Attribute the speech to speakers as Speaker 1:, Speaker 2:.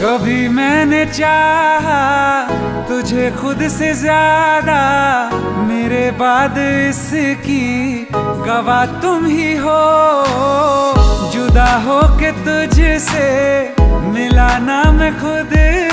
Speaker 1: कभी मैंने चाहा तुझे खुद से ज्यादा, मेरे बाद इसकी गवाह तुम ही हो। जुदा हो के तुझसे मिला ना मैं खुद